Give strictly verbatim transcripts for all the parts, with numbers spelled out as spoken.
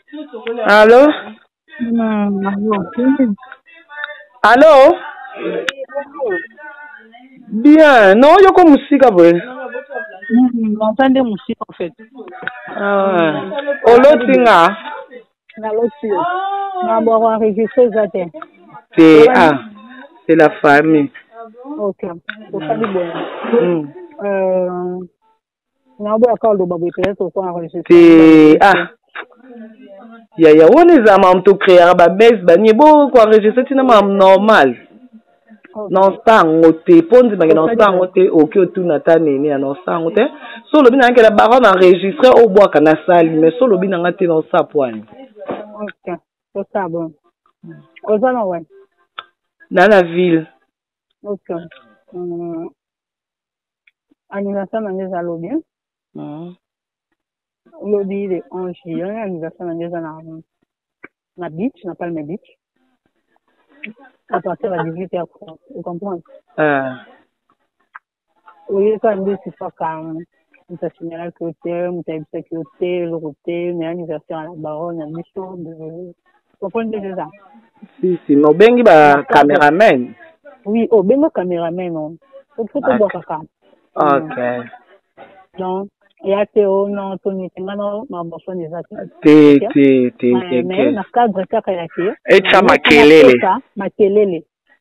Allô? Allô? Bien. Non, il y a comme musique après. J'entendais musique en fait. Ah. Olotinga. Na lotio. Na bo enregistrer ça. C'est ah, c'est la famille. OK. Pour ça du bon. Euh na bo akalo babu peut-être pour enregistrer. C'est ah. Ya ya woni za mam to créer ba base ba ni bo ko enregistrer tina mam normal. Non stango te pondi ba non stango te oki otuna ta nini ya non stango te. So lobi na nkela baron enregistrer au bois kana sali mais so lobi na ngate non sa poani. OK. C'est ça bon. Ozana ouais. Dans la ville. OK. Hum. Anniversaire de à lobby. Mm. Lobby de onze juillet, anniversaire de na na beach, na Palme Beach. À partir de dix-huit heures trente, vous comprenez? Ah. Oui, quand même, c'est pas calme. On s'est signé à côté, on s'est dit que côté, le côté, mais anniversaire à la baronne, un mission de. Vous comprenez déjà? Si, si, mais bengi ba caméraman. Oui, oh, ben le caméraman, non. Il faut que tu vois. Ok. Donc, il y a Théo, non, Tony, c'est maintenant ma bonne des actes. T'es, t'es, t'es, t'es. Mais, na cadre, ça, qu'il y a Théo. Et ça, ma kelele. Ma kelele.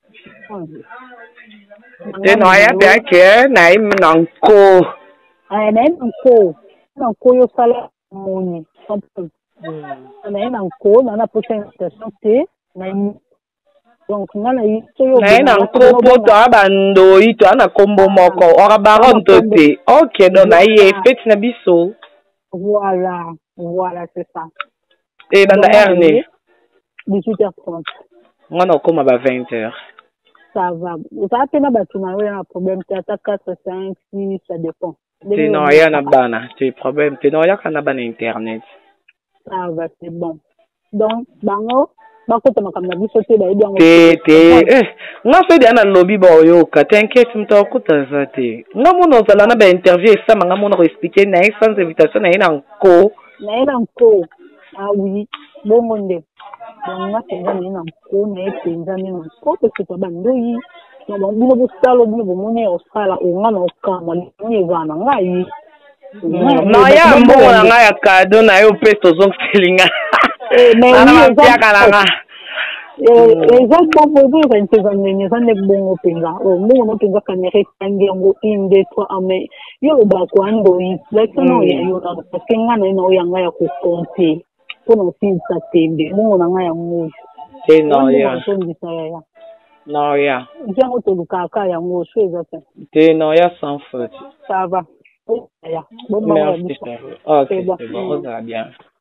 T'es noya bien que, naïm nanko. Ah, naïm nanko. Nanko, yo sala, moni. Naïm nanko, nana prochaine station, t'es, naïm. Donc, nana, yi, soyo. Naïm nanko, po, to, abando, yi, to, ana kombo moko. Ora baron tote. Ok, donc, naïm, fait, nabiso. Voilà, voilà, c'est ça. Et dans la Erne? dix-huit heures trente. On a comme à vingt heures. Ça va. Vous savez que tu as un problème, tu as quatre, cinq, six, ça dépend. Tu n'as rien à bana, tu as problème, tu n'as rien à bana internet. Ça va, c'est bon. Donc, bango, bako tu m'as dit sauter là, bien. Té, té, eh, nga fait bien dans lobby boyoka, t'inquiète, tu m'as écouté ça té. Nga mon on s'ala na ba interview ça, nga mon expliquer na sans invitation na ina nko. Na ina nko. Ah oui, bon monde. Donc, moi, c'est un peu on est un peu parce que tu as bandouille. Donc, on a beau salo, on a beau monnaie au sala, on a nos camons, on est vana, on a eu. Non, ya mbo na nga ya cadeau na yo pesto zong selinga. Mais oui, exactement. Les gens sont posés vingt ans, mais ça n'est bon au Pénga. Au moins, on peut voir qu'on est rectangle, on a une, deux, trois, mais il y a le background, l'excellent, il y a eu, parce qu'il y a un yang à compter. Pour nous faire ça, c'est bon, on a un mot. C'est non, ya. Non, ya. J'ai un autre caca, yang mot, je sais. C'est non, ya sans faute. Ça va. Merci. Ok, c'est bon, on va bien.